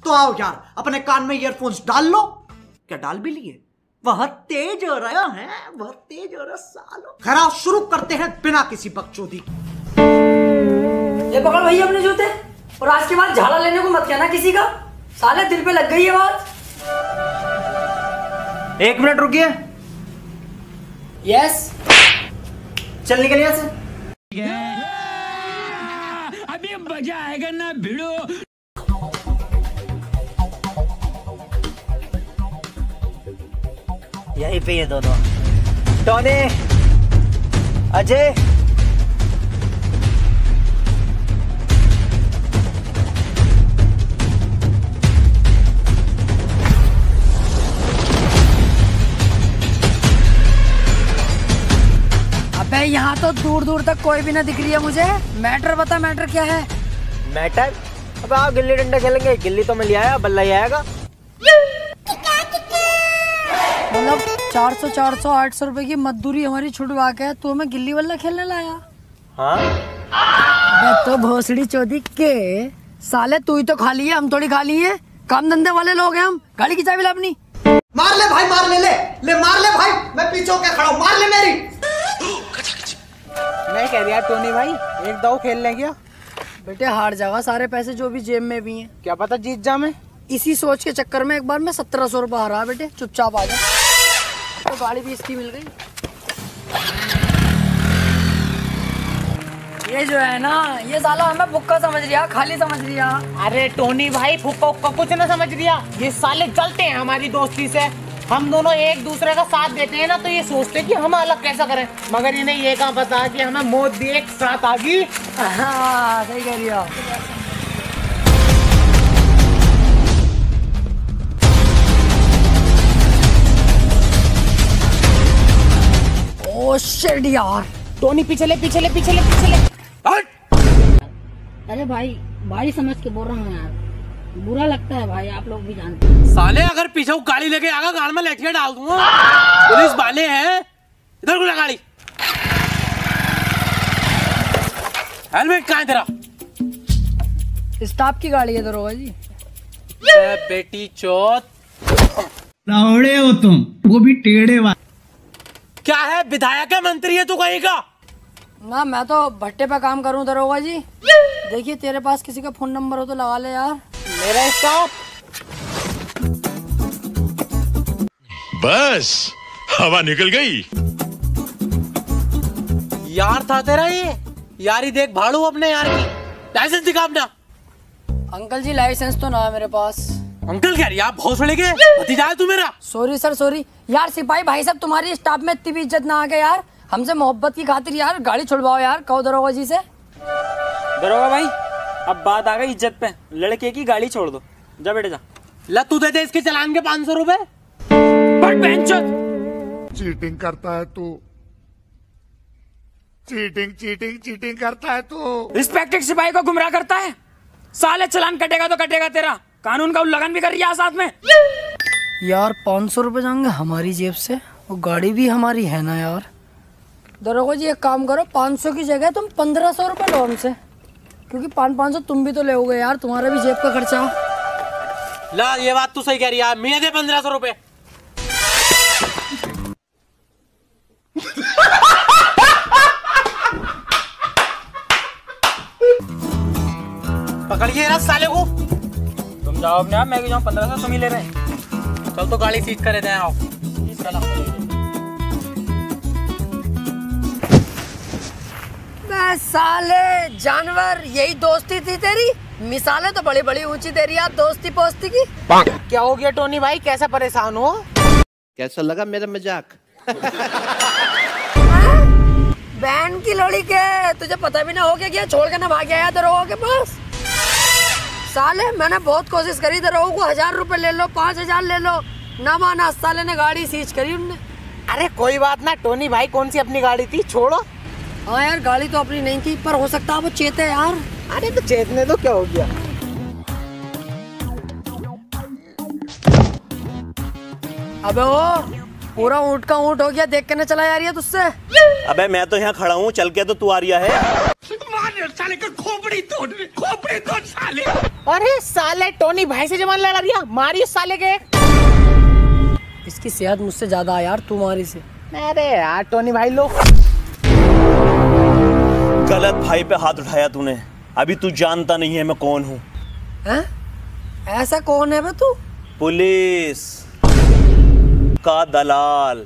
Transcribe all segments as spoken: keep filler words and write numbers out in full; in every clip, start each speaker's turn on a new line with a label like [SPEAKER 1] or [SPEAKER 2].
[SPEAKER 1] तो आओ यार, अपने कान में ईयरफोन्स डाल लो। क्या डाल भी लिए? वह तेज हो रहा है, वह तेज हो रहा सालो। खैर शुरू करते हैं बिना किसी बकचोदी।
[SPEAKER 2] ये पकड़ भैया अपने जूते, और आज के बाद झाड़ा लेने को मत कहना किसी का, साले दिल पे लग गई है बात।
[SPEAKER 1] एक मिनट रुकिए।
[SPEAKER 2] यस,
[SPEAKER 1] चल निकल यहाँ से।
[SPEAKER 3] अभी मजा आएगा ना भिड़ो।
[SPEAKER 1] यहीं पे ये दोनों, टोनी, अजय।
[SPEAKER 2] अबे यहाँ तो दूर दूर तक कोई भी ना दिख रही है मुझे। मैटर बता, मैटर क्या है?
[SPEAKER 1] मैटर? अब आप गिल्ली डंडा खेलेंगे, गिल्ली तो मिल आया, बल्ला ही आएगा।
[SPEAKER 2] मतलब चार सौ चार सौ आठ सौ रुपए की मजदूरी हमारी छुटवा के तू हमें गिल्ली बल्ला खेलने लाया?
[SPEAKER 1] हाँ
[SPEAKER 2] तो भोसड़ी चौधरी के साले, तू ही तो खाली है, हम थोड़ी खाली है। काम धंधे वाले लोग हैं हम। गाड़ी की चाबी ला अपनी।
[SPEAKER 1] मार ले भाई, मार ले, ले ले मार ले भाई, मैं पीछे होके खड़ा हूँ, मार ले मेरी।
[SPEAKER 4] मैं कह रहा टोनी भाई, एक दाव खेल लें क्या?
[SPEAKER 2] बेटे हार जाएगा, सारे पैसे जो भी जेब में भी हैं।
[SPEAKER 4] क्या पता जीत जा मैं।
[SPEAKER 2] इसी सोच के चक्कर में एक बार मैं सत्रह सौ रुपये हारा बेटे, चुपचाप आ जा। तो गाड़ी भी इसकी मिल गई। ये जो है ना, ये साला हमें भुक्का समझ रिया, खाली समझ रिया।
[SPEAKER 4] अरे टोनी भाई, फुक्का उक्का कुछ ना समझ रिया, ये साले जलते हैं हमारी दोस्ती से। हम दोनों एक दूसरे का साथ देते हैं ना, तो ये सोचते हैं कि हम अलग कैसा करें, मगर इन्हें ये कहाँ पता कि हमें मौत भी एक साथ आ गई।
[SPEAKER 2] हाँ सही कह रिया। ओ शिट यार।
[SPEAKER 4] टोनी पीछे ले, पीछे ले, पीछे ले, पीछे ले।
[SPEAKER 5] अरे भाई, भाई समझ के बोल रहा हूँ यार, बुरा लगता है भाई, आप लोग भी जानते हैं।
[SPEAKER 3] साले अगर पीछे गाड़ी लेके आगा, गाड़ी में लठियां डाल दूंगा। पुलिस वाले हैं, इधर घुला गाड़ी। हेलमेट कहाँ है तेरा?
[SPEAKER 2] स्टाफ की गाड़ी है दरोगा जी।
[SPEAKER 3] बेटी चौथ,
[SPEAKER 6] लावड़े हो तुम, वो भी टेढ़े वाले।
[SPEAKER 3] क्या है, विधायक है, मंत्री है तू कहीं का?
[SPEAKER 2] ना मैं तो भट्टे पे काम करूं दरोगा जी। देखिए तेरे पास किसी का फोन नंबर हो तो लगा ले यार।
[SPEAKER 4] मेरा स्टाफ
[SPEAKER 7] बस हवा निकल गई।
[SPEAKER 3] यार था तेरा ये यारी, देख भाड़ू अपने यार की। लाइसेंस दिखा अपना।
[SPEAKER 2] अंकल जी लाइसेंस तो ना है मेरे पास।
[SPEAKER 3] अंकल क्या यार, भोसड़े के भतीजा है तू मेरा।
[SPEAKER 2] सॉरी सर सॉरी यार। सिपाही भाई साहब, तुम्हारी स्टाफ में इतनी भी इज्जत ना आ गया यार। हमसे मोहब्बत की खातिर यार गाड़ी छुड़वाओ यार, कहो दरोगा जी से।
[SPEAKER 8] दरोगा भाई, अब बात आ गई इज्जत पे, लड़के की गाड़ी छोड़ दो। जा बेटे जा।
[SPEAKER 3] ला तू दे दे इसके चालान के पाँच सौ रुपए।
[SPEAKER 7] चीटिंग करता है तू, चीटिंग चीटिंग चीटिंग करता है तू।
[SPEAKER 8] रिस्पेक्टेड सिपाही को गुमराह करता है। साले चलान कटेगा तो कटेगा तेरा, कानून का उल्लंघन भी कर रही है साथ में।
[SPEAKER 2] यार पाँच सौ रुपए जाएंगे हमारी जेब से, वो गाड़ी भी हमारी है ना यार। दरोगा जी एक काम करो, पाँच सौ की जगह तुम पंद्रह सौ रुपये लो हमसे, क्योंकि पाँच पाँच सौ तुम भी तो ले यार, तुम्हारा भी जेब का खर्चा।
[SPEAKER 3] ला ये बात तू सही कह रही है, मैं दे पंद्रह सौ रुपए। पकड़िए ना साले को।
[SPEAKER 8] तुम जाओ अपने आप, मैं भी जाऊँ, पंद्रह सौ तुम ही ले रहे हैं।
[SPEAKER 3] चल तो गाड़ी सीट करे दे। आओ
[SPEAKER 2] साले जानवर, यही दोस्ती थी तेरी? मिसालें तो बड़ी बड़ी ऊंची तेरी यार दोस्ती पोस्ती की।
[SPEAKER 4] क्या हो गया टोनी भाई, कैसा परेशान हो?
[SPEAKER 6] कैसा लगा मेरा मजाक?
[SPEAKER 2] बैंड की लोड़ी के, तुझे पता भी ना हो क्या किया, छोड़ के ना भाग गया दरोगा के पास। साले मैंने बहुत कोशिश करी, दरोगा को हजार रुपए ले लो, पाँच हजार ले लो, ना माना। साले ने गाड़ी सीज करी उनने।
[SPEAKER 4] अरे कोई बात ना टोनी भाई, कौन सी अपनी गाड़ी थी, छोड़ो।
[SPEAKER 2] हाँ यार गाड़ी तो अपनी नहीं थी, पर हो सकता है वो चेते यार।
[SPEAKER 4] अरे तो चेतने दो, क्या हो गया।
[SPEAKER 2] अबे वो पूरा ऊँट का ऊँट हो गया, देख के ना चला यार ये तुझसे।
[SPEAKER 9] अबे मैं तो यहाँ खड़ा हूँ, चल के तो तू आ रिया है।
[SPEAKER 7] साले का खोपड़ी तोड़ खोपड़ी तोड़ साले।
[SPEAKER 4] अरे साले टोनी भाई से जमान लड़ा दिया, मारियो साले के।
[SPEAKER 2] इसकी सेहत मुझसे ज्यादा है यार तुम्हारी से।
[SPEAKER 4] अरे यार टोनी भाई लो।
[SPEAKER 9] गलत भाई पे हाथ उठाया तूने। अभी तू जानता नहीं है मैं कौन हूँ।
[SPEAKER 2] हैं? ऐसा कौन है बे तू?
[SPEAKER 9] पुलिस का दलाल।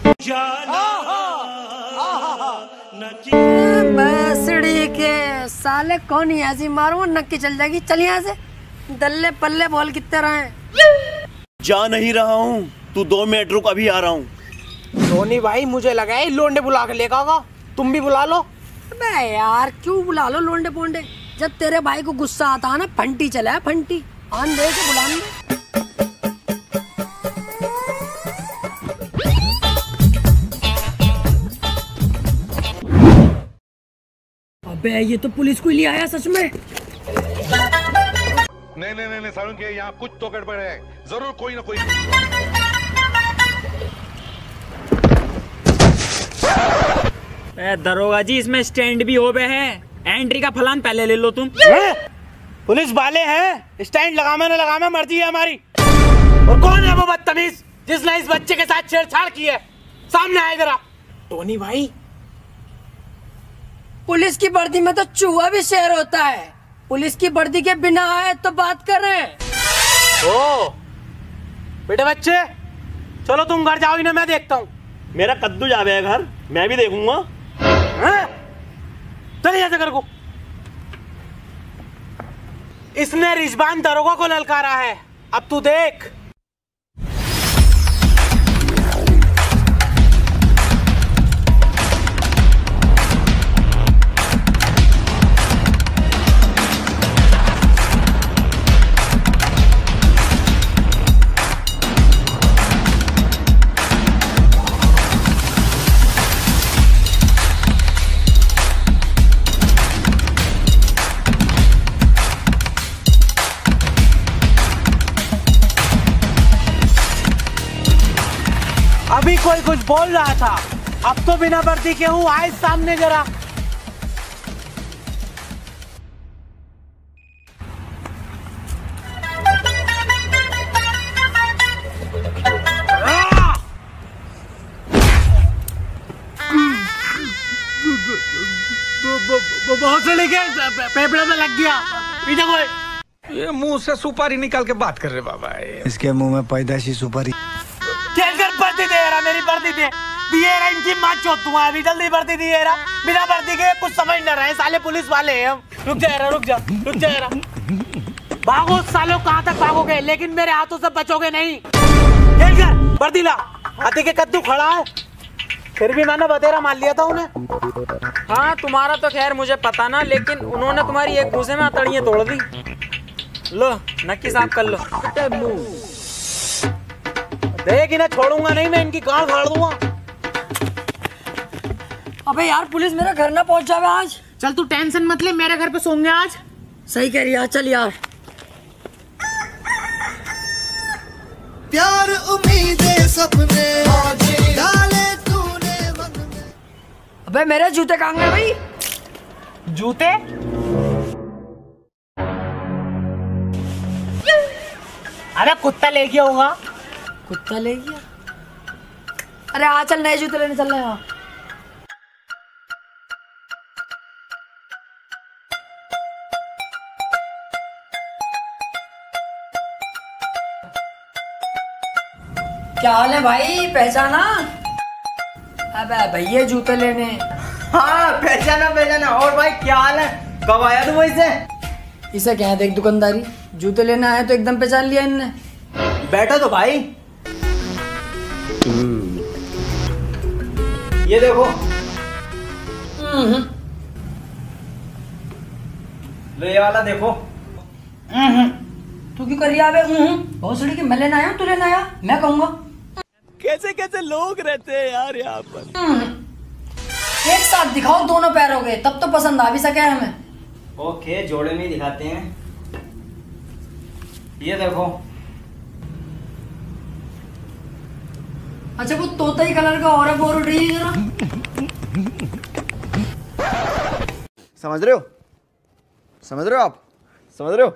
[SPEAKER 2] बसड़ी के साले कौन ही ऐसी मारूंगा नक्की चल जाएगी। चल यहाँ से। दल्ले पल्ले बोल कितने रहे?
[SPEAKER 9] जा नहीं रहा हूँ, तू दो मिनट रुक, अभी आ रहा हूँ।
[SPEAKER 4] टोनी भाई मुझे लगा है लोंडे बुला के लेगा होगा, तुम भी बुला लो।
[SPEAKER 2] अबे यार क्यों बुला लो लोंडे पोंडे? जब तेरे भाई को गुस्सा आता है ना फंटी चला है फंटी। आन दे के बुला ले। अबे ये तो पुलिस को ही ले आया सच में।
[SPEAKER 7] नहीं नहीं नहीं सारुण के यहाँ कुछ तो गड़बड़ है, जरूर कोई ना कोई।
[SPEAKER 8] दरोगा जी इसमें स्टैंड भी हो गए हैं, एंट्री का फलान पहले ले लो तुम।
[SPEAKER 3] पुलिस वाले हैं, स्टैंड लगाना ना लगाना मर्जी है हमारी। और कौन है वो बदतमीज जिसने इस बच्चे के साथ छेड़छाड़ की है? सामने आए जरा।
[SPEAKER 4] टोनी भाई
[SPEAKER 2] पुलिस की वर्दी में तो चूहा भी शेर होता है। पुलिस की वर्दी के बिना आए तो बात करें।
[SPEAKER 3] ओ बेटे बच्चे चलो तुम घर जाओ, इन्हें मैं देखता हूँ।
[SPEAKER 9] मेरा कद्दू जावे है घर, मैं भी देखूंगा।
[SPEAKER 3] चल यहाँ से घर को। इसने रिजवान दरोगा को ललकारा है, अब तू देख। अभी कोई कुछ बोल रहा था, अब तो बिना वर्दी के हूँ। आए सामने जरा। बहुत से लेके पेपड़े में लग गया। पीछे कोई।
[SPEAKER 6] ये मुंह से सुपारी निकाल के बात कर रहे बाबा।
[SPEAKER 10] इसके मुंह में पैदाशी सुपारी।
[SPEAKER 3] वर्दी दे रहा, मेरी वर्दी दे दिए रहा। इनकी माँ चौथू अभी जल्दी वर्दी दिए रहा। बिना वर्दी के कुछ समझ न रहे साले पुलिस वाले हैं हम। रुक जा रहा, रुक जा रुक जा रहा। भागो सालों, कहाँ तक भागोगे? लेकिन मेरे हाथों से बचोगे नहीं। खेल कर वर्दी ला। हाथी के कद्दू खड़ा है, फिर भी मैंने बतेरा मान लिया था उन्हें।
[SPEAKER 8] हाँ तुम्हारा तो खैर मुझे पता ना, लेकिन उन्होंने तुम्हारी एक भूसे में अतड़ियाँ तोड़ दी। लो नक्की साफ कर लो।
[SPEAKER 3] देख इन्हें छोड़ूंगा नहीं, मैं इनकी गांड फाड़ दूंगा।
[SPEAKER 2] अबे यार पुलिस मेरे घर ना पहुंच जावे आज।
[SPEAKER 4] चल तू टेंशन मत ले, मेरे घर पे सोंगे आज।
[SPEAKER 2] सही कह रही है, चल यार।
[SPEAKER 10] प्यार उम्मीदें सपने डाले तूने मन में।
[SPEAKER 2] अबे मेरे जूते कहाँ गए भाई?
[SPEAKER 4] जूते? अरे कुत्ता ले गया होगा।
[SPEAKER 2] कुत्ता ले गया? अरे आ चल नए जूते लेने चल रहे हैं। क्या हाल है भाई, पहचाना? अबे भैया जूते लेने।
[SPEAKER 1] हाँ पहचाना पहचाना। और भाई क्या हाल है, कब आया तू वैसे?
[SPEAKER 2] इसे क्या है देख दुकानदारी, जूते लेने आए तो एकदम पहचान लिया इनने।
[SPEAKER 1] बैठो तो भाई। ये देखो। लो ये वाला देखो।
[SPEAKER 2] तू क्यों कर रही है? भोसड़ी की मैं लेना आया, तू लेना आया? मैं कहूंगा
[SPEAKER 9] कैसे कैसे लोग रहते हैं यार यहाँ पर।
[SPEAKER 2] एक साथ दिखाओ दोनों पैरों के, तब तो पसंद आ भी सके हमें।
[SPEAKER 1] ओके जोड़े में दिखाते हैं। ये देखो।
[SPEAKER 2] अच्छा वो तोताई कलर का और है, वो उठ रही है जरा।
[SPEAKER 10] समझ रहे हो?
[SPEAKER 11] समझ रहे हो आप, समझ रहे हो?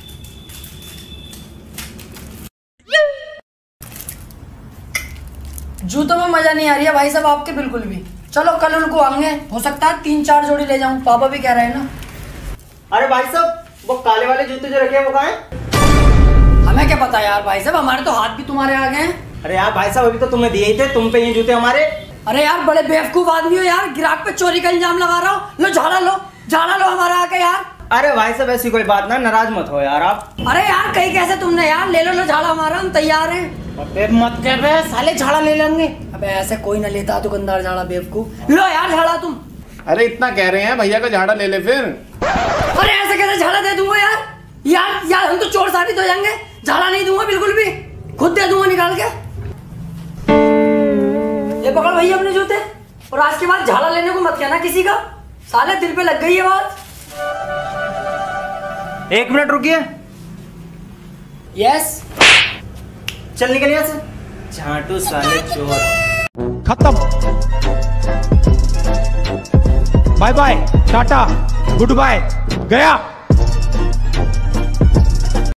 [SPEAKER 2] जूतों में मजा नहीं आ रही है भाई साहब आपके बिल्कुल भी। चलो कल उनको आएंगे, हो सकता है तीन चार जोड़ी ले जाऊं, पापा भी कह रहे हैं ना।
[SPEAKER 3] अरे भाई साहब वो काले वाले जूते जो रखे हैं वो कहाँ हैं?
[SPEAKER 2] हमें क्या पता यार भाई साहब, हमारे तो हाथ भी तुम्हारे आ गए हैं।
[SPEAKER 3] अरे यार भाई साहब अभी तो तुम्हें दिए ही थे, तुम पे ये जूते हमारे।
[SPEAKER 2] अरे यार बड़े बेवकूफ आदमी हो यार, ग्राहक पे चोरी का इल्जाम लगा रहा हो। लो झाड़ा लो, झाड़ा लो हमारा आके यार।
[SPEAKER 3] अरे भाई साहब ऐसी कोई बात ना, नाराज मत हो यार आप।
[SPEAKER 2] अरे यार कहीं कैसे तुमने यार, ले लो लो झाड़ा हमारा, हम तैयार हैं।
[SPEAKER 3] अबे मत कर रहे साले, झाड़ा ले लेंगे।
[SPEAKER 2] अबे ऐसे कोई ना लेता दुकानदार झाड़ा, बेवकूफ। लो यार झाड़ा तुम।
[SPEAKER 12] अरे इतना कह रहे हैं भैया का झाड़ा ले ले फिर।
[SPEAKER 2] अरे ऐसे कैसे झाड़ा दे दूंगा यार, यार यार हम तो चोर साबित हो जाएंगे। झाड़ा नहीं दूंगा बिल्कुल भी, खुद दे दूंगा निकाल के। ये पकड़ भैया अपने जूते, और आज के बाद झाड़ा लेने को मत कहना किसी का, साले दिल पे लग गई है बात।
[SPEAKER 3] एक मिनट रुकिए।
[SPEAKER 2] यस
[SPEAKER 3] चल निकल यहाँ से, झाटू साले चोर।
[SPEAKER 13] खत्म, bye bye, tata, goodbye, गया।